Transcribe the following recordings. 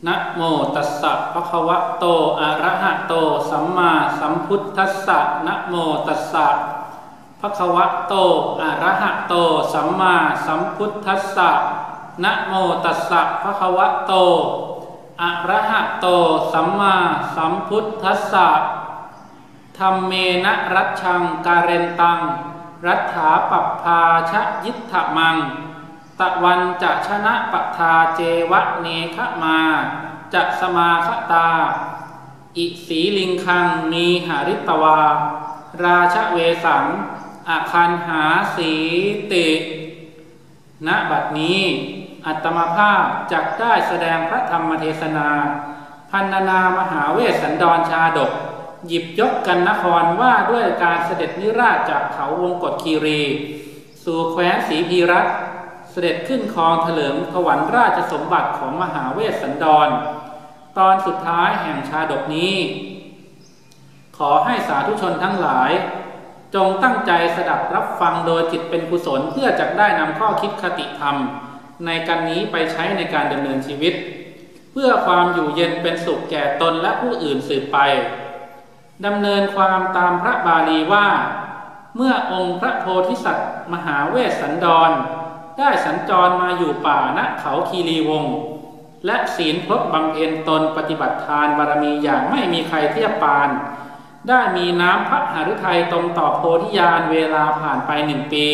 นะโมตัสสะภะคะวะโตอะระหะโตสัมมาสัมพุทธัสสะนะโมตัสสะภะคะวะโตอะระหะโตสัมมาสัมพุทธัสสะนะโมตัสสะภะคะวะโตอะระหะโตสัมมาสัมพุทธัสสะธัมเมนะรัชชังการเรนตังรัฐาปัปภาชยิทธมังตะวันจะชนะปทาเจวะเนขมาจะสมาคตาอิสีลิงคังมีหาริตวาราชเวสังอาคันหาสีติณบัดนี้อัตมภาพจักได้แสดงพระธรรมเทศนาพรรณนามหาเวสสันดรชาดกหยิบยกกันนครว่าด้วยการเสด็จนิราชจากเขาวงกฏคีรีสู่แคว้นศรีพีรัตน์เสด็จขึ้นครองเถลิงถวัลย์ราชสมบัติของมหาเวสสันดรตอนสุดท้ายแห่งชาดกนี้ขอให้สาธุชนทั้งหลายจงตั้งใจสดับรับฟังโดยจิตเป็นกุศลเพื่อจะได้นำข้อคิดคติธรรมในการนี้ไปใช้ในการดำเนินชีวิตเพื่อความอยู่เย็นเป็นสุขแก่ตนและผู้อื่นสืบไปดำเนินความตามพระบาลีว่าเมื่อองค์พระโพธิสัตว์มหาเวสสันดรได้สัญจรมาอยู่ป่าณเขาคีรีวงศ์และศีลพรตบำเพ็ญตนปฏิบัติทานบารมีอย่างไม่มีใครเทียบปานได้มีน้ำพระหฤทัยตรงต่อโพธิญาณเวลาผ่านไป1 ปี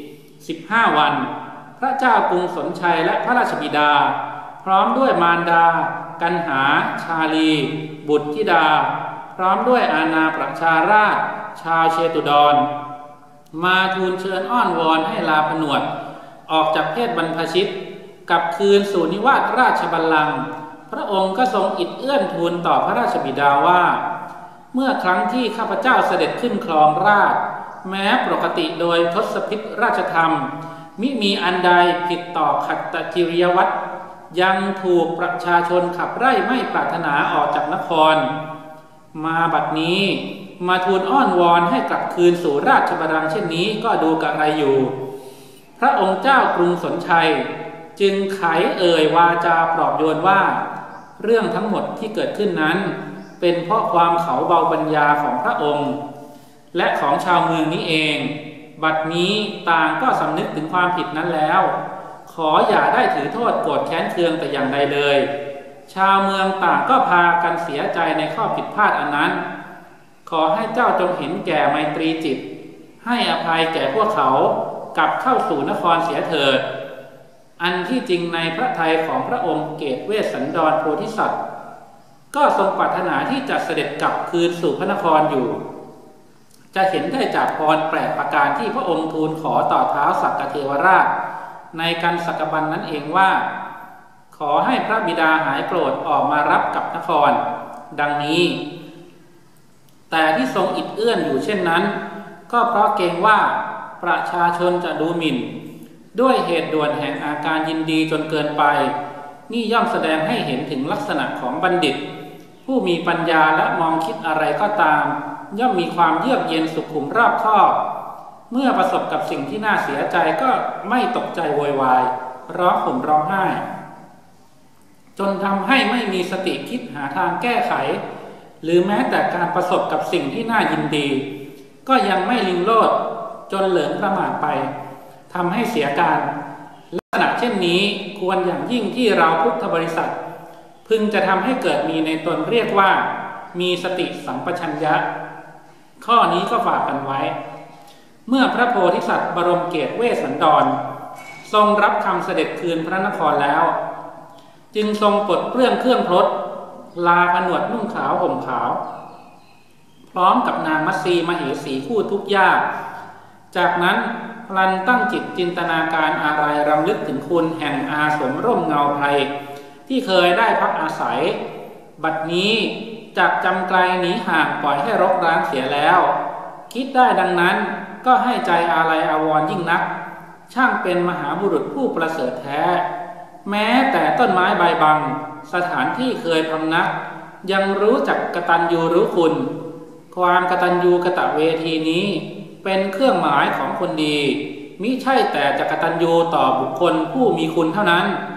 15 วันพระเจ้ากรุงสนชัยและพระราชบิดาพร้อมด้วยมารดากันหาชาลีบุตรธิดาพร้อมด้วยอาณาประชาราชชาวเชตุดรมาทูลเชิญอ้อนวอนให้ลาผนวดออกจากเพศบรรพชิตกลับคืนสู่นิวาสราชบัลลังก์พระองค์ก็ทรงอิดเอื้อนทูลต่อพระราชบิดาว่าเมื่อครั้งที่ข้าพเจ้าเสด็จขึ้นครองราชย์แม้ปกติโดยทศพิธราชธรรมมิมีอันใดผิดต่อขัตตกิริยวัตรยังถูกประชาชนขับไล่ไม่ปรารถนาออกจากนครมาบัดนี้มาทูลอ้อนวอนให้กลับคืนสู่ราชบัลลังก์เช่นนี้ก็ดูกระไรอยู่พระองค์เจ้ากรุงสนชัยจึงไขเอ่ยวาจาปลอบโยนว่าเรื่องทั้งหมดที่เกิดขึ้นนั้นเป็นเพราะความเขาเบาปัญญาของพระองค์และของชาวเมืองนี้เองบัดนี้ต่างก็สำนึกถึงความผิดนั้นแล้วขออย่าได้ถือโทษโกรธแค้นเคืองแต่อย่างใดเลยชาวเมืองต่างก็พากันเสียใจในข้อผิดพลาดอันนั้นขอให้เจ้าจงเห็นแก่ไมตรีจิตให้อภัยแก่พวกเขากลับเข้าสู่นครเสียเถิดอันที่จริงในพระทัยของพระองค์เกศเวสสันดรโพธิสัตว์ก็ทรงปรารถนาที่จะเสด็จกลับคืนสู่พระนครอยู่จะเห็นได้จากพรแปลกประการที่พระองค์ทูลขอต่อท้าวสักกเทวราชในกันสักบันนั้นเองว่าขอให้พระบิดาหายโกรธออกมารับกับนครดังนี้แต่ที่ทรงอิดเอื้อนอยู่เช่นนั้นก็เพราะเกรงว่าประชาชนจะดูหมิ่นด้วยเหตุด่วนแห่งอาการยินดีจนเกินไปนี่ย่อมแสดงให้เห็นถึงลักษณะของบัณฑิตผู้มีปัญญาและมองคิดอะไรก็ตามย่อมมีความเยือกเย็นสุขุมรอบคอบเมื่อประสบกับสิ่งที่น่าเสียใจก็ไม่ตกใจโวยวายร้องห่มร้องไห้จนทำให้ไม่มีสติคิดหาทางแก้ไขหรือแม้แต่การประสบกับสิ่งที่น่ายินดีก็ยังไม่ลิงโลดจนเหลิงประมาทไปทำให้เสียการลักษณะเช่นนี้ควรอย่างยิ่งที่เราพุทธบริษัทพึงจะทำให้เกิดมีในตนเรียกว่ามีสติสัมปชัญญะข้อนี้ก็ฝากกันไว้เมื่อพระโพธิสัตว์บรมเกศเวสสันดรทรงรับคำเสด็จคืนพระนครแล้วจึงทรงปลดเปลื้องเครื่องพรตลาผนวดนุ่งขาวห่มขาวพร้อมกับนางมัตสีมเหสีคู่ทุกข์ยากจากนั้นพลันตั้งจิตจินตนาการอะไรรำลึกถึงคุณแห่งอาสมร่มเงาไพรที่เคยได้พักอาศัยบัดนี้จากจำไกลหนีห่างปล่อยให้รกร้างเสียแล้วคิดได้ดังนั้นก็ให้ใจอาลัยอาวรณ์ยิ่งนักช่างเป็นมหาบุรุษผู้ประเสริฐแท้แม้แต่ต้นไม้ใบบังสถานที่เคยพำนักยังรู้จักกตัญญูรู้คุณความกตัญญูกตเวทีนี้เป็นเครื่องหมายของคนดีมิใช่แต่จะกตัญญูต่อบุคคลผู้มีคุณเท่านั้น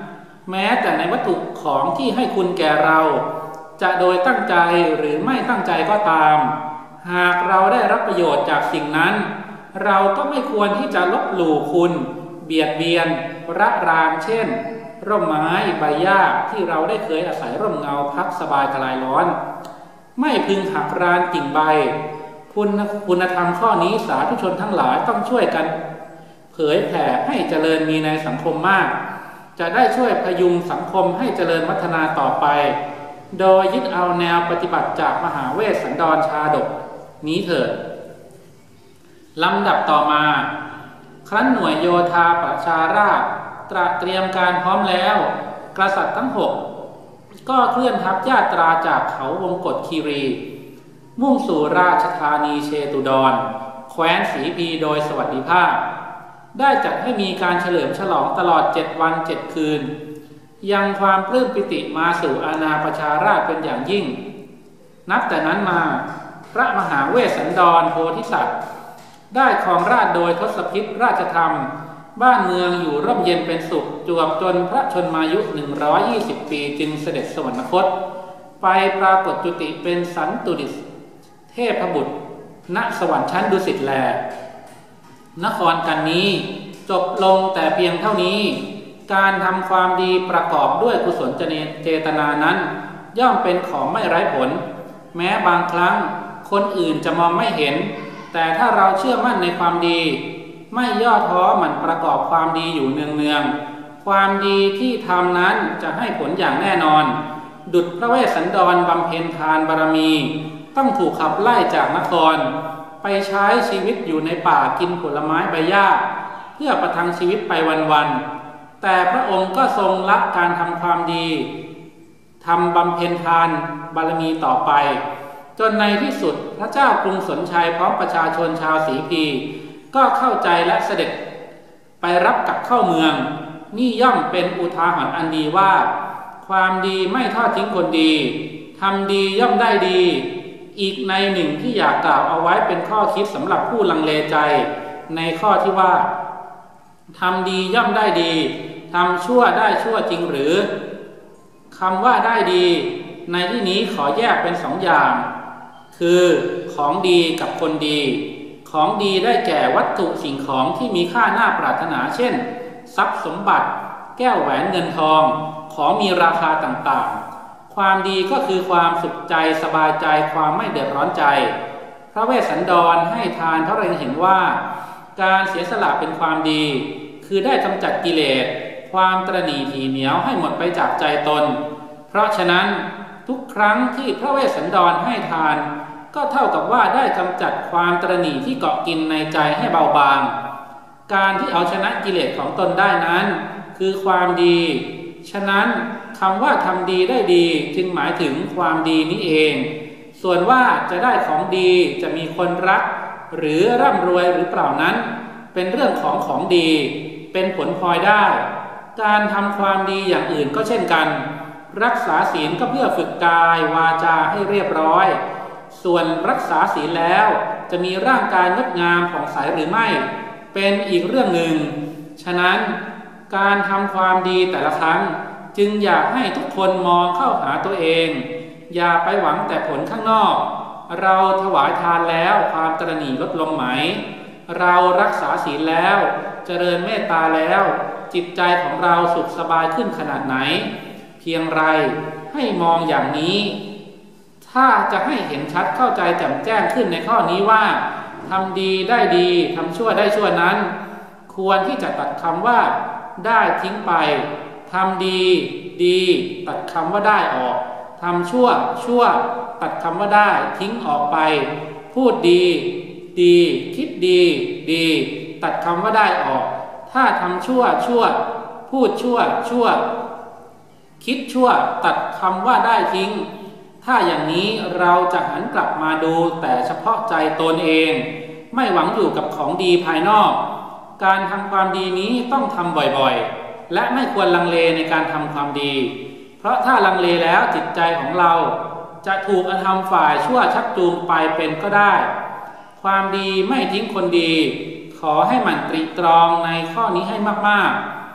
แม้แต่ในวัตถุของที่ให้คุณแก่เราจะโดยตั้งใจหรือไม่ตั้งใจก็ตามหากเราได้รับประโยชน์จากสิ่งนั้นเราก็ไม่ควรที่จะลบหลู่คุณเบียดเบียนระรานเช่นร่มไม้ใบหญ้าที่เราได้เคยอาศัยร่มเงาพักสบายคลายร้อนไม่พึงหักรานกิ่งใบคุณธรรมข้อนี้สาธุชนทั้งหลายต้องช่วยกันเผยแผ่ให้เจริญมีในสังคมมากจะได้ช่วยพยุงสังคมให้เจริญพัฒนาต่อไปโดยยึดเอาแนวปฏิบัติจากมหาเวสสันดรชาดกนี้เถิดลำดับต่อมาครั้นหน่วยโยธาประชาราษฎร์เตรียมการพร้อมแล้วกษัตริย์ทั้ง6ก็เคลื่อนทัพญาตราจากเขาวงกฏคีรีมุ่งสู่ราชธานีเชตุดรแคว้นศรีพีโดยสวัสดิภาพได้จัดให้มีการเฉลิมฉลองตลอด7 วัน 7 คืนยังความปลื้มปิติมาสู่อาณาประชาราษฎร์เป็นอย่างยิ่งนับแต่นั้นมาพระมหาเวสสันดรโพธิสัตว์ได้ครองราชย์โดยทศพิธราชธรรมบ้านเมืองอยู่ร่มเย็นเป็นสุขจวบจนพระชนมายุ120 ปีจึงเสด็จสวรรคตไปปรากฏจุติเป็นสันตุดิษเทพบุตรณสวรรค์ชั้นดุสิตแลนครกันนี้จบลงแต่เพียงเท่านี้การทำความดีประกอบด้วยกุศลเจตนานั้นย่อมเป็นของไม่ไร้ผลแม้บางครั้งคนอื่นจะมองไม่เห็นแต่ถ้าเราเชื่อมั่นในความดีไม่ย่อท้อหมั่นประกอบความดีอยู่เนืองๆความดีที่ทำนั้นจะให้ผลอย่างแน่นอนดุจพระเวสสันดรบำเพ็ญทานบารมีต้องถูกขับไล่จากนครไปใช้ชีวิตอยู่ในป่ากินผลไม้ใบหญ้าเพื่อประทังชีวิตไปวันๆแต่พระองค์ก็ทรงละการทำความดีทำบำเพ็ญทานบารมีต่อไปจนในที่สุดพระเจ้ากรุงสนชัยพร้อมประชาชนชาวศรีพีก็เข้าใจและเสด็จไปรับกลับเข้าเมืองนี่ย่อมเป็นอุทาหรณ์อันดีว่าความดีไม่ทอดทิ้งคนดีทำดีย่อมได้ดีอีกในหนึ่งที่อยากกล่าวเอาไว้เป็นข้อคิดสำหรับผู้ลังเลใจในข้อที่ว่าทำดีย่อมได้ดีทำชั่วได้ชั่วจริงหรือคำว่าได้ดีในที่นี้ขอแยกเป็น2 อย่างคือของดีกับคนดีของดีได้แก่วัตถุสิ่งของที่มีค่าน่าปรารถนาเช่นทรัพย์สมบัติแก้วแหวนเงินทองของมีราคาต่างๆความดีก็คือความสุขใจสบายใจความไม่เดือดร้อนใจพระเวสสันดรให้ทานเพราะเห็นว่าการเสียสละเป็นความดีคือได้กำจัดกิเลสความตระหนี่ถี่เหนียวให้หมดไปจากใจตนเพราะฉะนั้นทุกครั้งที่พระเวสสันดรให้ทานก็เท่ากับว่าได้กำจัดความตระหนี่ที่เกาะกินในใจให้เบาบางการที่เอาชนะกิเลสของตนได้นั้นคือความดีฉะนั้นคำว่าทำดีได้ดีจึงหมายถึงความดีนี้เองส่วนว่าจะได้ของดีจะมีคนรักหรือร่ำรวยหรือเปล่านั้นเป็นเรื่องของดีเป็นผลพลอยได้การทำความดีอย่างอื่นก็เช่นกันรักษาศีลก็เพื่อฝึกกายวาจาให้เรียบร้อยส่วนรักษาศีลแล้วจะมีร่างกายงดงามผ่องใสหรือไม่เป็นอีกเรื่องหนึ่งฉะนั้นการทำความดีแต่ละครั้งจึงอยากให้ทุกคนมองเข้าหาตัวเองอย่าไปหวังแต่ผลข้างนอกเราถวายทานแล้วความตระหนี่ลดลงไหมเรารักษาศีลแล้วเจริญเมตตาแล้วจิตใจของเราสุขสบายขึ้นขนาดไหนเพียงไรให้มองอย่างนี้ถ้าจะให้เห็นชัดเข้าใจแจ่มแจ้งขึ้นในข้อนี้ว่าทำดีได้ดีทำชั่วได้ชั่วนั้นควรที่จะตัดคำว่าได้ทิ้งไปทำดีดีตัดคำว่าได้ออกทำชั่วชั่วตัดคำว่าได้ทิ้งออกไปพูดดีดีคิดดีดีตัดคำว่าได้ออกถ้าทำชั่วชั่วพูดชั่วชั่วคิดชั่วตัดคำว่าได้ทิ้งถ้าอย่างนี้เราจะหันกลับมาดูแต่เฉพาะใจตนเองไม่หวังอยู่กับของดีภายนอกการทำความดีนี้ต้องทำบ่อยๆและไม่ควรลังเลในการทำความดีเพราะถ้าลังเลแล้วจิตใจของเราจะถูกอธรรมฝ่ายชั่วชักจูงไปเป็นก็ได้ความดีไม่ทิ้งคนดีขอให้หมั่นตรีตรองในข้อนี้ให้มากๆ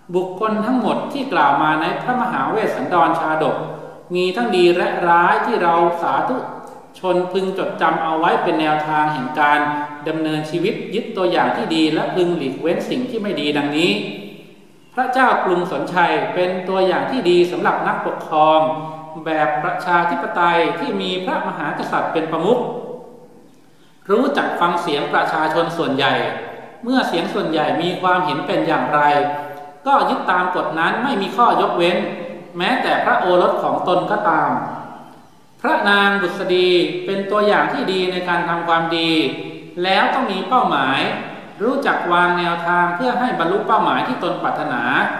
บุคคลทั้งหมดที่กล่าวมาในพระมหาเวสสันดรชาดกมีทั้งดีและร้ายที่เราสาธุชนพึงจดจำเอาไว้เป็นแนวทางแห่งการดำเนินชีวิตยึดตัวอย่างที่ดีและพึงหลีกเว้นสิ่งที่ไม่ดีดังนี้พระเจ้ากรุงสนชัยเป็นตัวอย่างที่ดีสำหรับนักปกครองแบบประชาธิปไตยที่มีพระมหากษัตริย์เป็นประมุขรู้จักฟังเสียงประชาชนส่วนใหญ่เมื่อเสียงส่วนใหญ่มีความเห็นเป็นอย่างไรก็ยึดตามกฎนั้นไม่มีข้อยกเว้นแม้แต่พระโอรสของตนก็ตามพระนางบุษดีเป็นตัวอย่างที่ดีในการทำความดีแล้วต้องมีเป้าหมายรู้จักวางแนวทางเพื่อให้บรรลุเป้าหมายที่ตนปรารถนา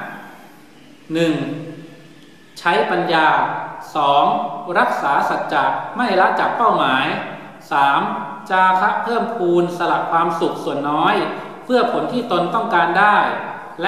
1. ใช้ปัญญา 2. รักษาสัจจะไม่ละจากเป้าหมาย 3. จาคะเพิ่มพูนสละความสุขส่วนน้อยเพื่อผลที่ตนต้องการได้และ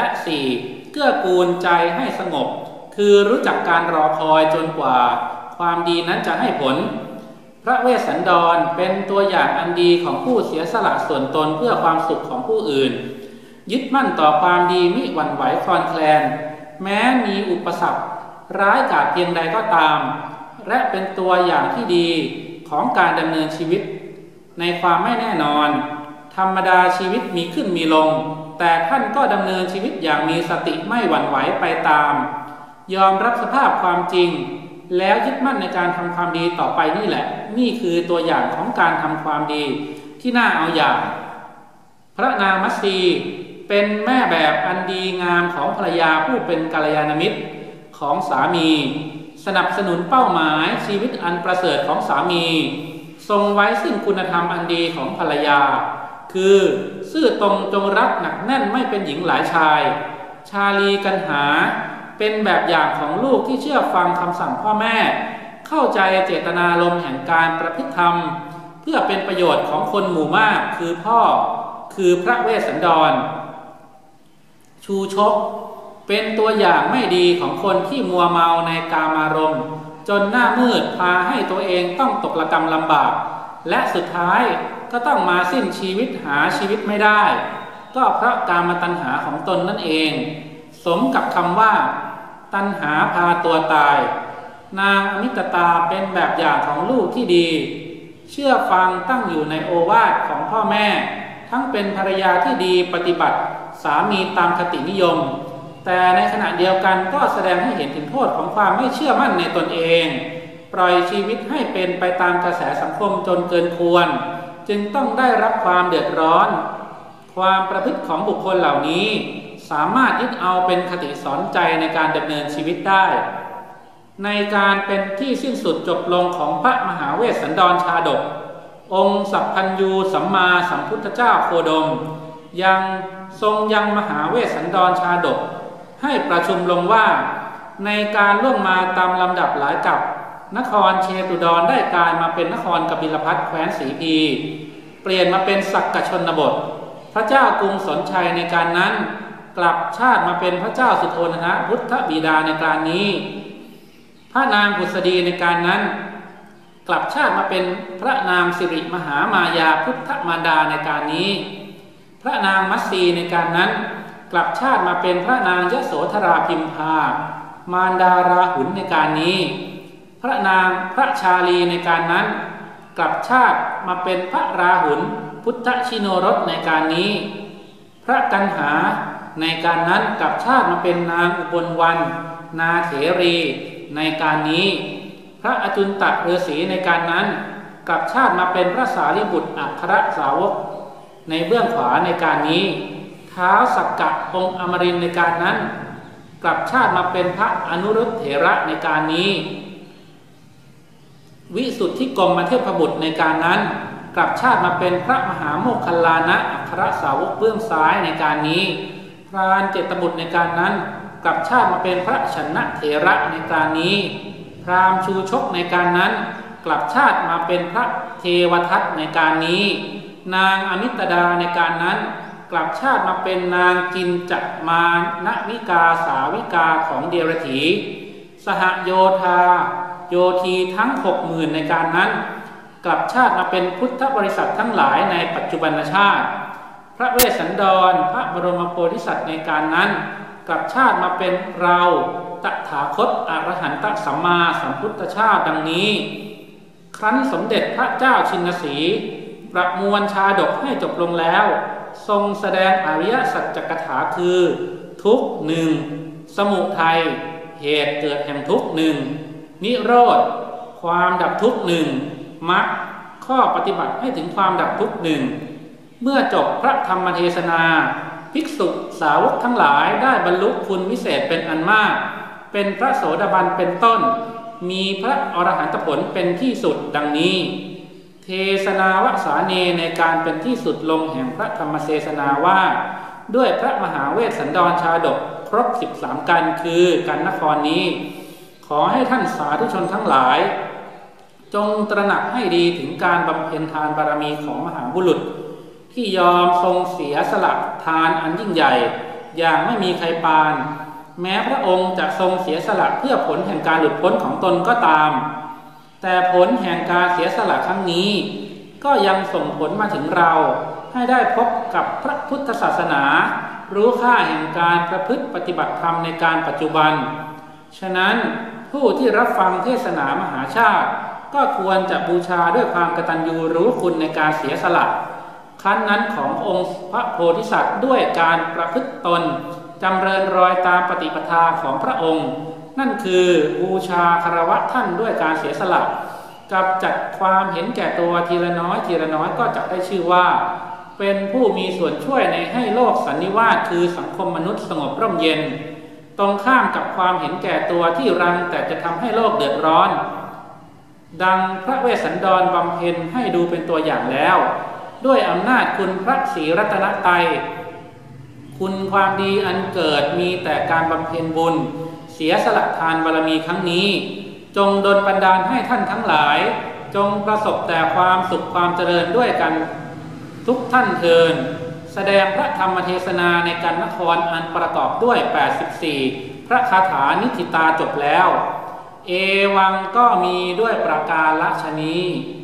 4. เกื้อกูลใจให้สงบคือรู้จักการรอคอยจนกว่าความดีนั้นจะให้ผลพระเวสสันดรเป็นตัวอย่างอันดีของผู้เสียสละส่วนตนเพื่อความสุขของผู้อื่นยึดมั่นต่อความดีมิหวั่นไหวคลอนแคลนแม้มีอุปสรรคร้ายกาจเพียงใดก็ตามและเป็นตัวอย่างที่ดีของการดำเนินชีวิตในความไม่แน่นอนธรรมดาชีวิตมีขึ้นมีลงแต่ท่านก็ดำเนินชีวิตอย่างมีสติไม่หวั่นไหวไปตามยอมรับสภาพความจริงแล้วยึดมั่นในการทำความดีต่อไปนี่แหละนี่คือตัวอย่างของการทำความดีที่น่าเอาอย่างพระนางมัตสีเป็นแม่แบบอันดีงามของภรรยาผู้เป็นกัลยาณมิตรของสามีสนับสนุนเป้าหมายชีวิตอันประเสริฐของสามีทรงไว้ซึ่งคุณธรรมอันดีของภรรยาคือซื่อตรงจงรักหนักแน่นไม่เป็นหญิงหลายชายชาลีกันหาเป็นแบบอย่างของลูกที่เชื่อฟังคำสั่งพ่อแม่เข้าใจเจตนารมณ์แห่งการประพฤติธรรมเพื่อเป็นประโยชน์ของคนหมู่มากคือพ่อคือพระเวสสันดรชูชกเป็นตัวอย่างไม่ดีของคนที่มัวเมาในกามารมณ์จนหน้ามืดพาให้ตัวเองต้องตกระกำลำบากและสุดท้ายก็ต้องมาสิ้นชีวิตหาชีวิตไม่ได้ก็เพราะกามตัณหาของตนนั่นเองสมกับคำว่าตัณหาพาตัวตายนางอมิตตาเป็นแบบอย่างของลูกที่ดีเชื่อฟังตั้งอยู่ในโอวาทของพ่อแม่ทั้งเป็นภรรยาที่ดีปฏิบัติสามีตามคตินิยมแต่ในขณะเดียวกันก็แสดงให้เห็นถึงโทษของความไม่เชื่อมั่นในตนเองปล่อยชีวิตให้เป็นไปตามกระแสสังคมจนเกินควรจึงต้องได้รับความเดือดร้อนความประพฤติของบุคคลเหล่านี้สามารถยึดเอาเป็นคติสอนใจในการดำเนินชีวิตได้ในการเป็นที่สิ้นสุดจบลงของพระมหาเวสสันดรชาดกองค์สัพพัญญูสัมมาสัมพุทธเจ้าโคดมยังทรงยังมหาเวสสันดรชาดกให้ประชุมลงว่าในการล่วงมาตามลำดับหลายกับนครเชตุดรได้กลายมาเป็นนครกบิลพัสแคว้นสีพีเปลี่ยนมาเป็นสักกชนบทพระเจ้ากรุงสนชัยในการนั้นกลับชาติมาเป็นพระเจ้าสุโธทนะพุทธบิดาในการนี้พระนางบุษดีในการนั้นกลับชาติมาเป็นพระนางสิริมหามายาพุทธมารดาในการนี้พระนางมัตสีในการนั้นกลับชาติมาเป็นพระนางยโสธราพิมพามารดาราหุลในการนี้พระนางพระชาลีในการนั้นกลับชาติมาเป็นพระราหุลพุทธชิโนรสในการนี้พระกันหาในการนั้นกลับชาติมาเป็นนางอุบลวรรณนาเถรีในการนี้พระอจุนตฤาษีในการนั้นกลับชาติมาเป็นพระสารีบุตรอัครสาวกในเบื้องขวาในการนี้ท้าวสักกะองค์อมรินทร์ในการนั้นกลับชาติมาเป็นพระอนุรุตเถระในการนี้วิสุทธิกรมเทพบุตรในการนั้นกลับชาติมาเป็นพระมหาโมคคัลลานะอัครสาวกเบื้องซ้ายในการนี้พรานเจตบุตรในการนั้นกลับชาติมาเป็นพระชนะเถระในการนี้พราหมณ์ชูชกในการนั้นกลับชาติมาเป็นพระเทวทัตในการนี้นางอมิตดาในการนั้นกลับชาติมาเป็นนางจินจักมานวิกาสาวิกาของเดรถีสหโยธาโยธีทั้ง 60,000 ในการนั้นกลับชาติมาเป็นพุทธบริษัททั้งหลายในปัจจุบันชาติพระเวสสันดรพระบรมโพธิสัตว์ในการนั้นกลับชาติมาเป็นเราตถาคตอรหันตสัมมาสัมพุทธเจ้าดังนี้ครั้นสมเด็จพระเจ้าชินสีห์ประมวลชาดกให้จบลงแล้วทรงแสดงอริยสัจกถาคือทุกข์หนึ่งสมุทัยเหตุเกิดแห่งทุกข์หนึ่งนิโรธความดับทุกข์หนึ่งมรรคข้อปฏิบัติให้ถึงความดับทุกข์หนึ่งเมื่อจบพระธรรมเทศนาภิกษุสาวกทั้งหลายได้บรรลุคุณวิเศษเป็นอันมากเป็นพระโสดาบันเป็นต้นมีพระอรหันตผลเป็นที่สุดดังนี้เทศนาวสาเนในการเป็นที่สุดลงแห่งพระธรรมเทศนาว่าด้วยพระมหาเวสสันดรชาดกครบ13กันคือกันนครนี้ขอให้ท่านสาธุชนทั้งหลายจงตระหนักให้ดีถึงการบำเพ็ญทานบารมีของมหาบุรุษที่ยอมทรงเสียสละทานอันยิ่งใหญ่อย่างไม่มีใครปานแม้พระองค์จะทรงเสียสละเพื่อผลแห่งการหลุดพ้นของตนก็ตามแต่ผลแห่งการเสียสละครั้งนี้ก็ยังส่งผลมาถึงเราให้ได้พบกับพระพุทธศาสนารู้ค่าแห่งการประพฤติปฏิบัติธรรมในการปัจจุบันฉะนั้นผู้ที่รับฟังเทศนามหาชาติก็ควรจะบูชาด้วยความกตัญญูรู้คุณในการเสียสละครั้นนั้นขององค์พระโพธิสัตว์ด้วยการประพฤติตนจำเริญรอยตามปฏิปทาของพระองค์นั่นคือบูชาคารวะท่านด้วยการเสียสละกับจัดความเห็นแก่ตัวทีละน้อยทีละน้อยก็จะได้ชื่อว่าเป็นผู้มีส่วนช่วยในให้โลกสันนิวาสคือสังคมมนุษย์สงบร่มเย็นตรงข้ามกับความเห็นแก่ตัวที่รังแต่จะทำให้โลกเดือดร้อนดังพระเวสสันดรบำเพ็ญให้ดูเป็นตัวอย่างแล้วด้วยอำนาจคุณพระศรีรัตนตรัยคุณความดีอันเกิดมีแต่การบำเพ็ญบุญเสียสละทานบารมีครั้งนี้จงดลบันดาลให้ท่านทั้งหลายจงประสบแต่ความสุขความเจริญด้วยกันทุกท่านเทินแสดงพระธรรมเทศนาในกันนครอันประกอบด้วย84พระคาถานิธิตาจบแล้วเอวังก็มีด้วยประการฉะนี้